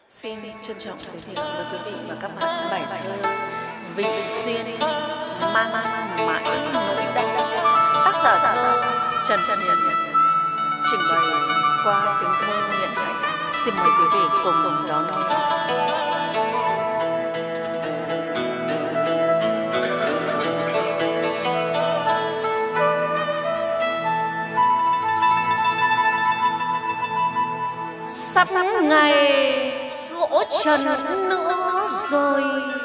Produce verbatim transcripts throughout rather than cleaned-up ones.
Xin trân trọng giới thiệu với quý vị và các bạn bài thơ Vị Xuyên mang mãi nỗi đau, tác giả thơ Trần Trần Trần trình bày qua tiếng thơ Nguyễn Hạnh. Xin mời quý vị cùng đón nghe. Sắp ngày gỗ trần nữa rồi,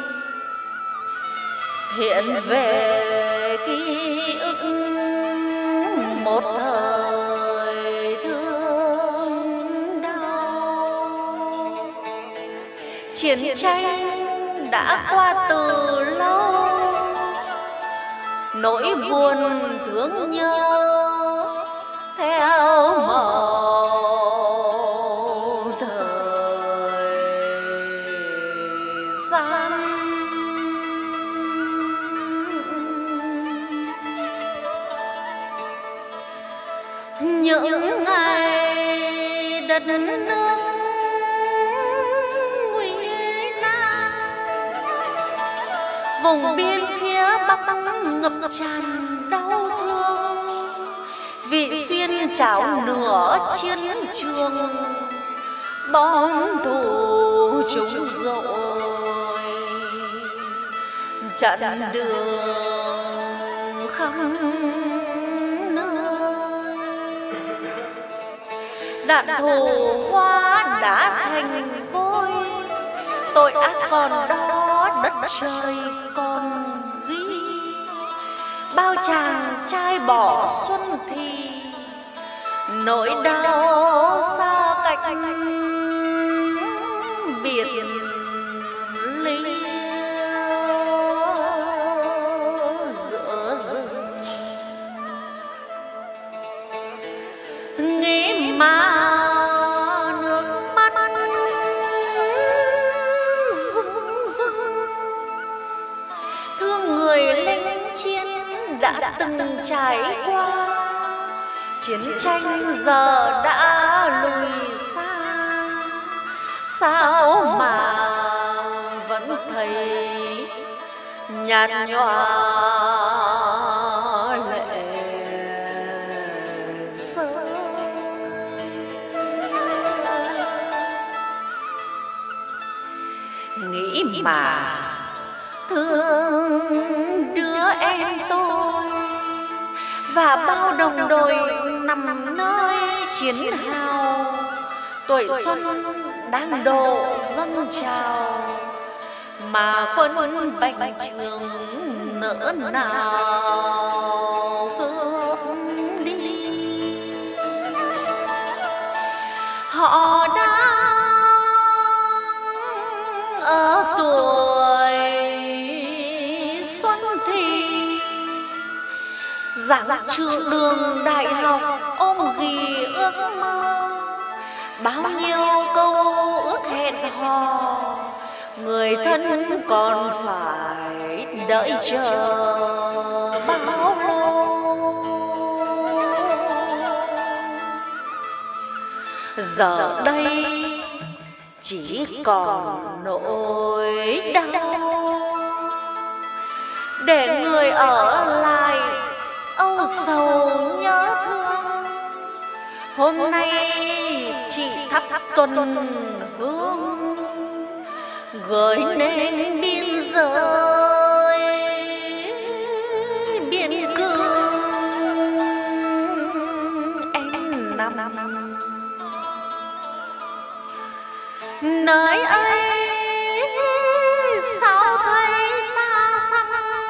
hiện về ký ức một thời thương đau. Chiến tranh đã qua từ lâu, nỗi buồn thương nhớ theo màu gian. Những ngày đất nước nguy nan, vùng biên phía bắc ngập tràn đau thương. Vị Xuyên trao nửa chiến trường, bom thù chúng dội chặn đường khắp nơi. Đạn thù hóa đã thành vôi, tội ác còn đó đất trời còn ghi. Bao chàng trai bỏ xuân thì nỗi đau xa cách biệt ly giữa rừng. Nghĩ mà nước mắt rưng rưng, thương người lính chiến đã từng trải qua. Chiến tranh giờ đã lùi xa, sao mà vẫn thấy nhạt nhòa lệ rơi. Nghĩ mà thương đứa em tôi và bao đồng đội nằm nơi chiến hào. Tuổi xuân đang đổ dâng trào, mà quân bành trường nỡ nào cướp đi. Họ đang ở tuổi xuân thì giảng trường đường đại học, ôm ghì ước mơ. Bao nhiêu câu ước hẹn hò, người thân còn phải đợi chờ bao lâu. Giờ đây chỉ còn nỗi đau, để người ở lại âu sầu nhớ thương. Hôm nay chỉ thắp tuần hương, gửi lên biên giới biên cương em năm. Nơi ấy sao thấy xa xăm,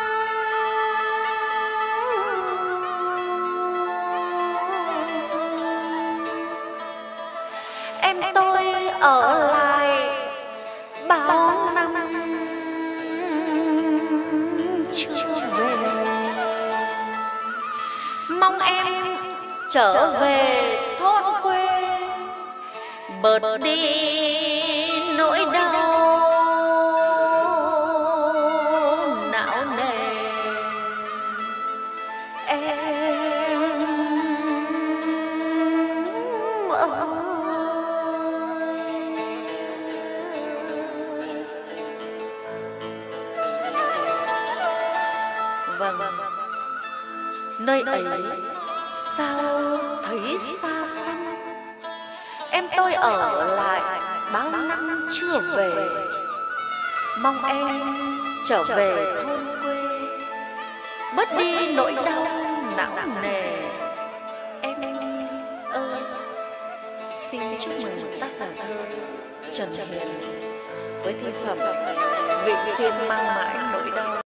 em tôi ở lại bao năm chưa về. Mong em trở về thôn quê, bớt đi nỗi đau não nề. Em ơi nơi ấy sao thấy xa xăm. Em tôi ở lại bao năm chưa về, mong em trở về thôn quê, bớt đi nỗi đau nặng nề. Em ơi, xin chúc mừng tác giả thơ Trần Hiền với thi phẩm Vị Xuyên mang mãi nỗi đau.